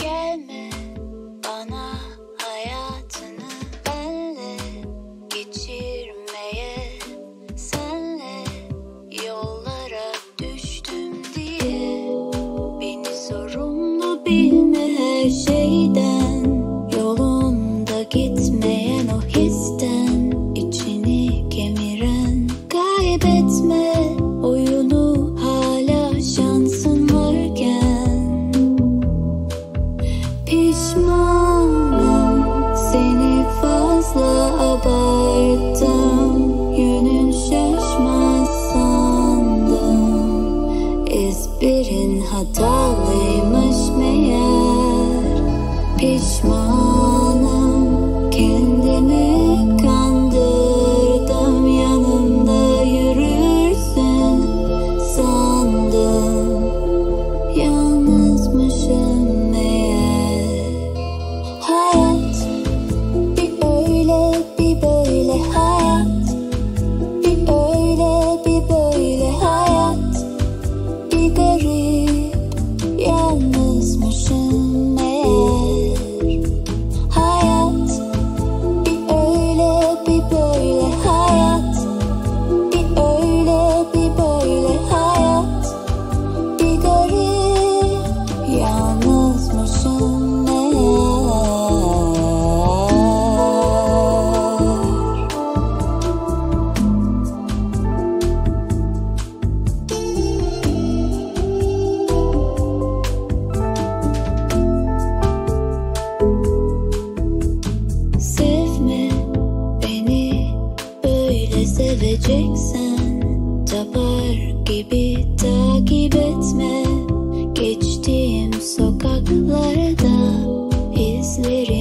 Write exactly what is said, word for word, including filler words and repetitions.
Gelme bana hayatını benle geçirmeye, senle yollara düştüm diye. Beni sorumlu bilme her şeyden, yolunda gitmeyen o histen, içini kemiren. Kaybetme oyunu hala şansın varken. Pişmanım seni fazla abarttım, yönün şaşmaz sandım. Ezberin hatalıymış meğer. Pişmanım kendimi kandırdım, yanımda yürürsün sandım. Yalnızmışım meğer. Hayat bir öyle bir böyle, hayat bir öyle bir böyle, hayat bir garip. Yalnızmışım meğer. Hayat bir öyle bir böyle, hayat bir öyle bir böyle, hayat bir garip. Yalnızmışım Sevme beni böyle, seveceksen tapar gibi takip etme. Geçtiğim sokaklarda izleri